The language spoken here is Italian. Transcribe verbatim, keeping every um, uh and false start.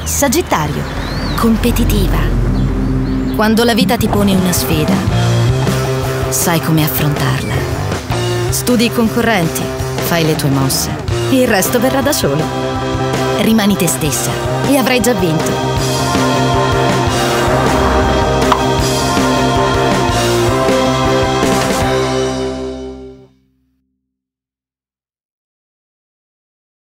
Sagittario, competitiva. Quando la vita ti pone una sfida, sai come affrontarla. Studi i concorrenti, fai le tue mosse, il resto verrà da solo. Rimani te stessa e avrai già vinto.